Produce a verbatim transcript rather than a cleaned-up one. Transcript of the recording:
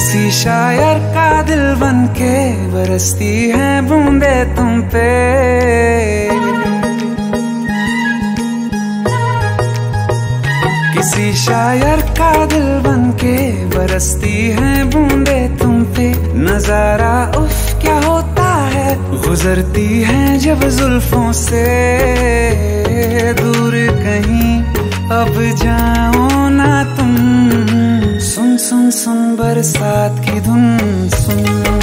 किसी शायर का दिल बनके बरसती है बूंदे तुम पे। किसी शायर का दिल बनके बरसती है बूंदे तुम पे। नजारा उफ क्या होता है, गुजरती है जब जुल्फों से। दूर कहीं अब जाओ ना तुम, सुन सुन सुन बरसात की धुन सुन।